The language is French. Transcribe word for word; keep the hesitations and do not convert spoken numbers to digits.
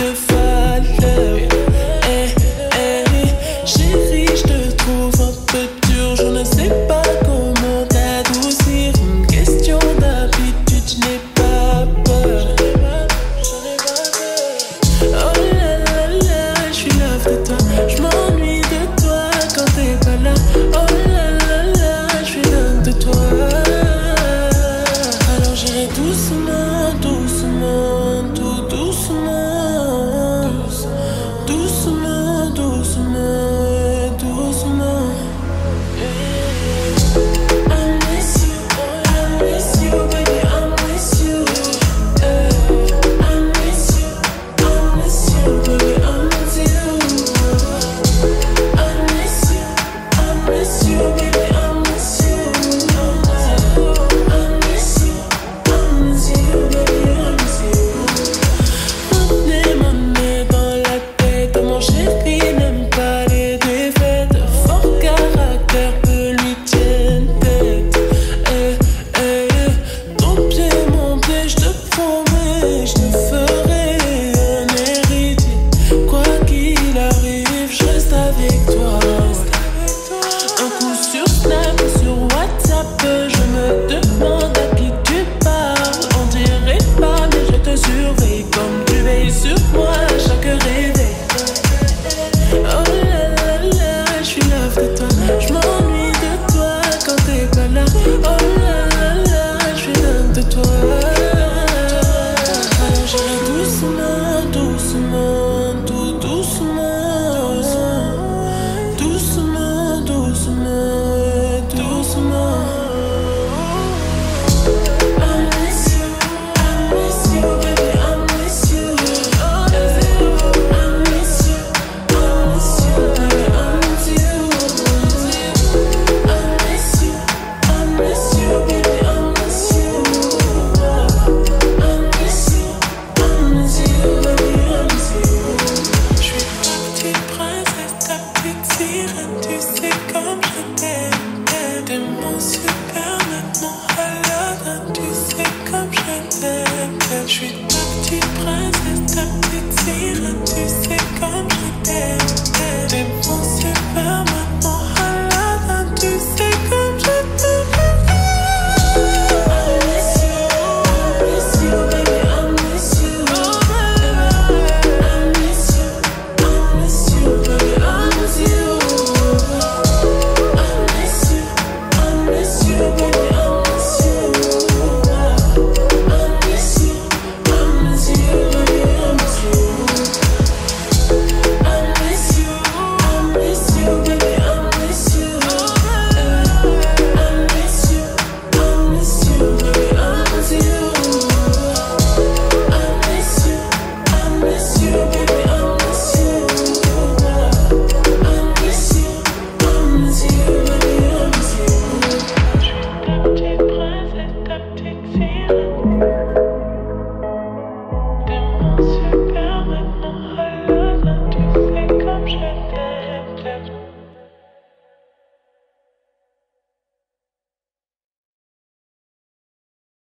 de valeur. Eh, eh, chérie, je te trouve un peu dur. Je ne sais pas comment t'adoucir. Une question d'habitude, je n'ai pas peur. Oh là là là, je suis love de toi. Je m'ennuie de toi quand t'es pas là. Oh là là là, je suis love de toi. Alors j'irai doucement, doucement, tout doucement. Doucement, doucement, et doucement. I miss you, I miss you, baby, I miss you. I miss you, I miss you, baby, I miss you. I miss you, I miss you, baby, I miss you. I miss you, I miss you, baby, I miss you. Monnaie, monnaie dans la tête, mon chéri n'aime pas les défaites. Fort caractère, peu lui tienne tête. Eh, eh, ton pied, mon pied, je te promets, je te ferai un héritier. Quoi qu'il arrive, je reste avec toi. Un coup sur Snap, sur WhatsApp, je me demande à qui tu parles. On dirait pas, mais je te surveille comme tu veilles sur moi à chaque réveil.